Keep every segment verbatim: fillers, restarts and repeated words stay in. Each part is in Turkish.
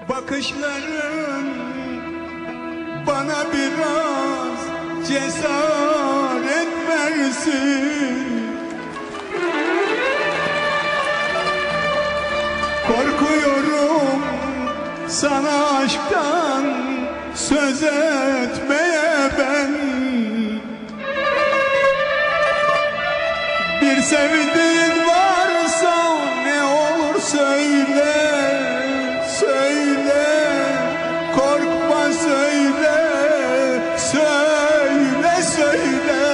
Bakışların bana biraz cesaret versin. Korkuyorum sana aşktan söz etmeye ben. Bir sevdiğin varsa ne olur söyle, söyle, korkma söyle, söyle, söyle.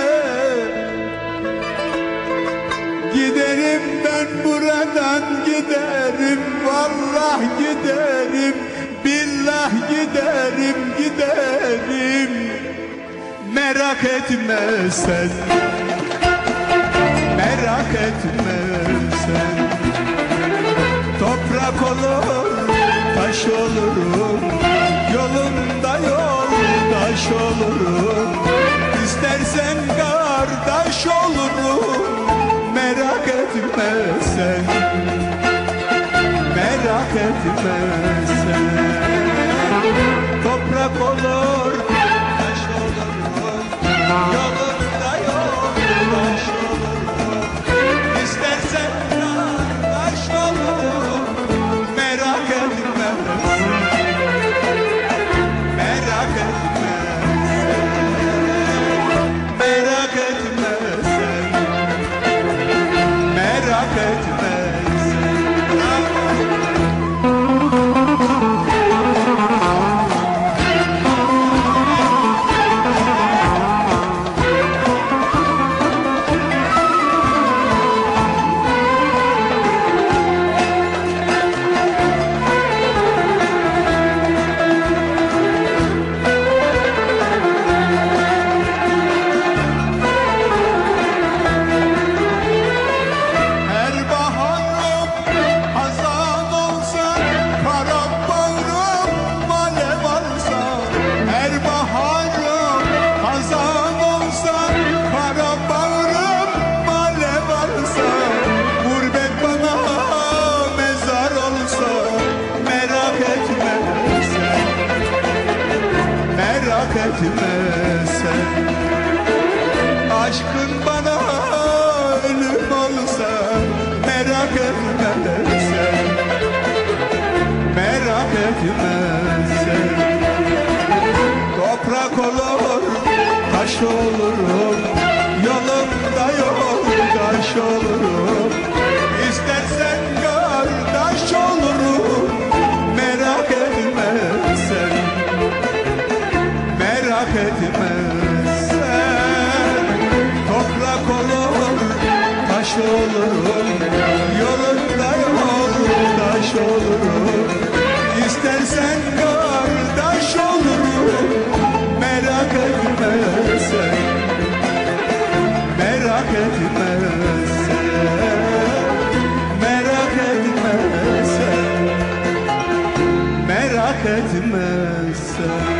Giderim ben buradan giderim, vallahi giderim, billah giderim, giderim. Merak etme sen, merak etme sen. Toprak olur, taş olurum, yolunda yoldaş olurum. İstersen kardeş olurum. Merak etme sen, merak etme sen. Toprak olur, taş olurum, yolunda yoldaş olurum. İstersen kardeş olurum. Merak etme sen, merak etme sen, merak etme sen, merak etme sen. Merak etme sen, aşkın bana ölüm olsa. Merak etme sen, merak etme sen. Toprak olur, taş olurum, yolunda yoldaş olurum. İstersen kardeş olurum. Merak etme sen, merak etme sen. Toprak olur, taş olurum, yolunda yoldaş olurum. İstersen kardeş olurum. Merak etme sen, merak etme sen, merak etme sen, merak etme sen.